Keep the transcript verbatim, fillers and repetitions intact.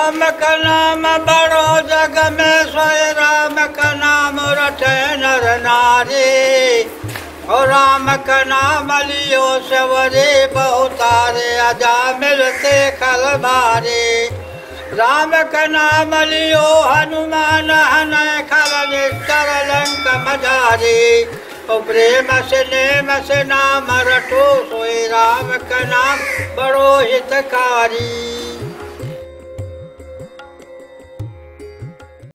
राम का नाम बड़ो जग में सोए, राम का नाम रटे नर नारी। और राम का नाम लियो सवरे बहुतारे, अजा मिलते खल भारे। राम का नाम लियो हनुमान हनय खल निश्चर लंक मझारी। और प्रेम से नेम से नाम रटो सोए, राम का नाम बड़ो हितकारी।